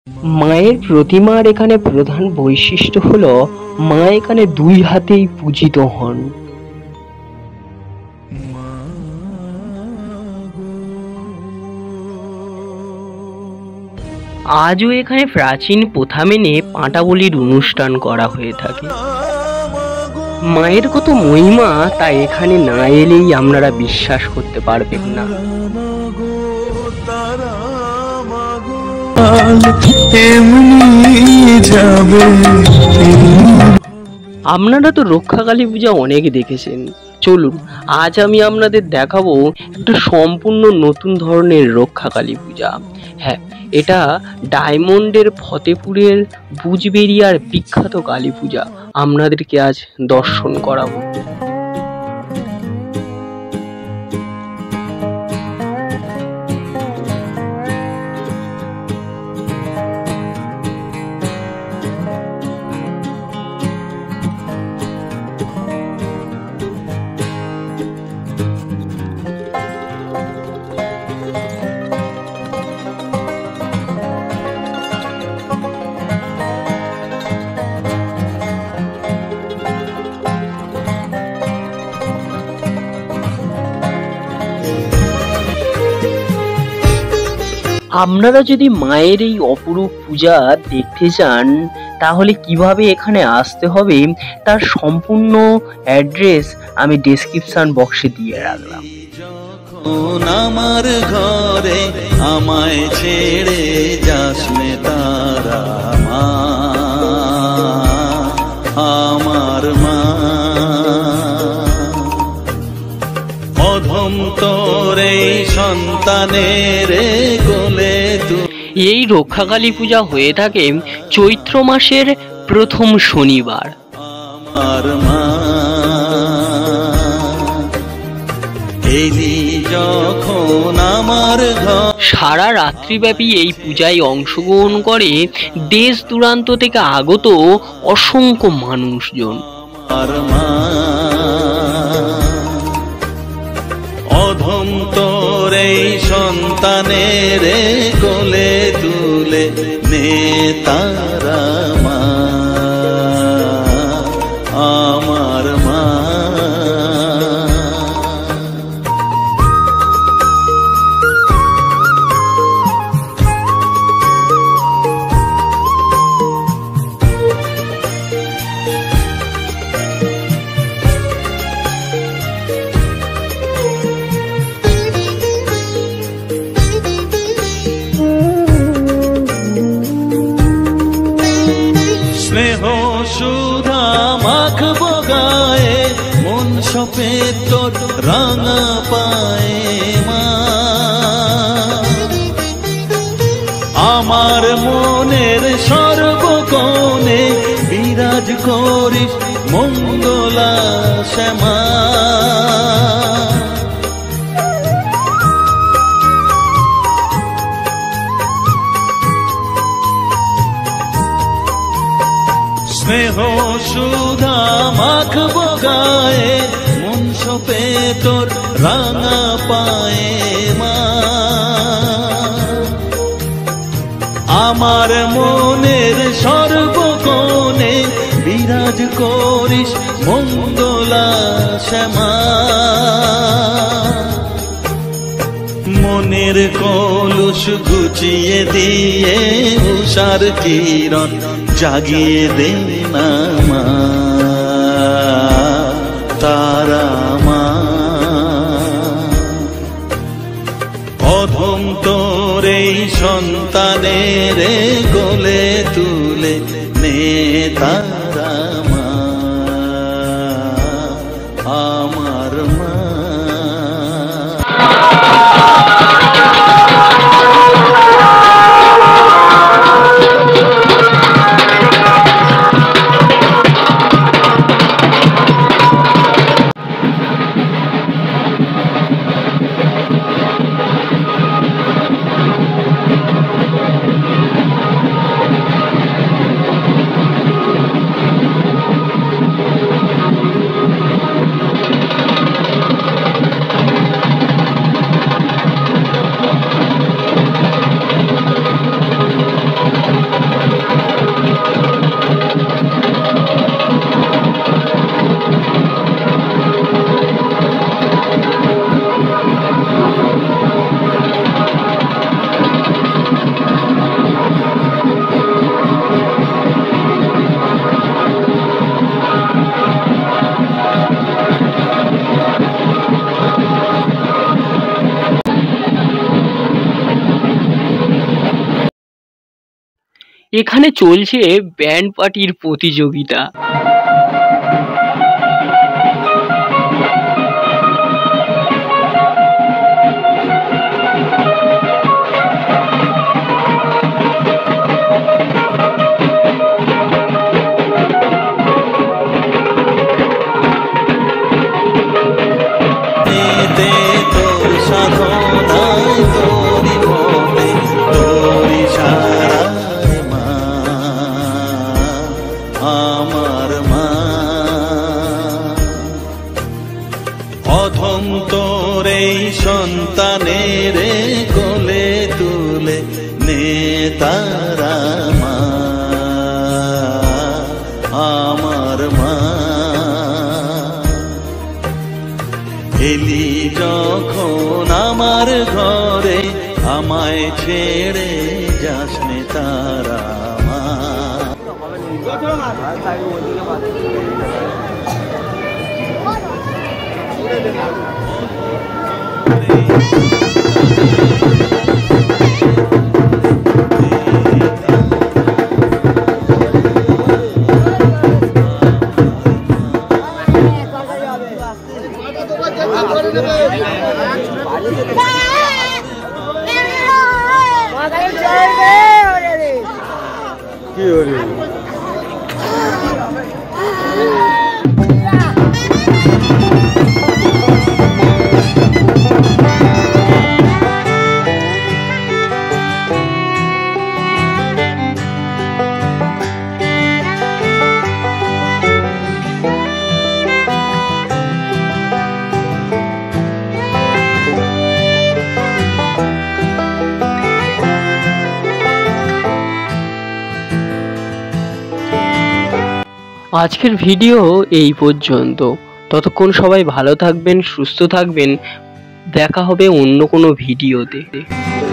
মায়ের প্রতিমার এখানে প্রধান বৈশিষ্ট্য হলো মা এখানে দুই হাতেই পূজিত হন। আজও এখানে প্রাচীন প্রথা মেনে পাঁটা বলির অনুষ্ঠান করা হয়ে থাকে। মায়ের কত মহিমা তা এখানে না এলেই আপনারা বিশ্বাস করতে পারবেন না। আপনারা তো রক্ষাকালী পূজা অনেক দেখেছেন, চলুন আজ আমি আপনাদের দেখাবো একটা সম্পূর্ণ নতুন ধরনের রক্ষাকালী পূজা। হ্যাঁ, এটা ডায়মন্ডের ফতেপুরের বুজবেরিয়ার বিখ্যাত কালী পূজা আপনাদেরকে আজ দর্শন করাবো। আপনারা যদি মায়ের এই অপরূপ পূজা দেখতে চান তাহলে কিভাবে এখানে আসতে হবে তার সম্পূর্ণ অ্যাড্রেস আমি ডেসক্রিপশন বক্সে দিয়ে রাখলাম। আমার ঘরে আমায় ছেড়ে যাসনে তারা মা, আমার মা অধম তোর এই সন্তানের কোলে। এই রক্ষাকালী পূজা হয়ে থাকে চৈত্র মাসের প্রথম শনিবার। আমার মা এলি যখন আমার ঘর। সারা রাত্রিব্যাপী এই পূজায় অংশগ্রহণ করে দেশ দূরান্ত থেকে আগত অসংখ্য মানুষজন। আমার মা অধম তোর এই সন্তানের কোলে তুলে নে তারা মা, আমার মা। স্নেহ সুধা মাখবো গায়ে, মন সপে তোর রাঙা পায়ে মা। আমার মনের সর্বকোণে বিরাজ করিস মঙ্গলা শ্যামা। স্নেহ সুধা মাখবো গায়ে, মন সপে তোর রাঙা পায়ে মা। আমার মনের সর্বকোণে বিরাজ করিস মঙ্গলা শ্যামা। মনের কলুষ ঘুচিয়ে দিয়ে উষার কিরণ জাগিয়ে দে না মা, তারা মা। অধম তোর এই সন্তানের কোলে তুলে নে তারা মা, আমার মা। এখানে চলছে ব্যান্ড পার্টির প্রতিযোগিতা। আমার মা অধম তোর এই সন্তানের কোলে তুলে নে তারা মা, আমার মা। এলি যখন আমার ঘরে আমায় ছেড়ে যাস নে তারা মা। কি হলো? আজকের ভিডিও এই পর্যন্ত। ততক্ষণ সবাই ভালো থাকবেন, সুস্থ থাকবেন। দেখা হবে অন্য কোনো ভিডিওতে।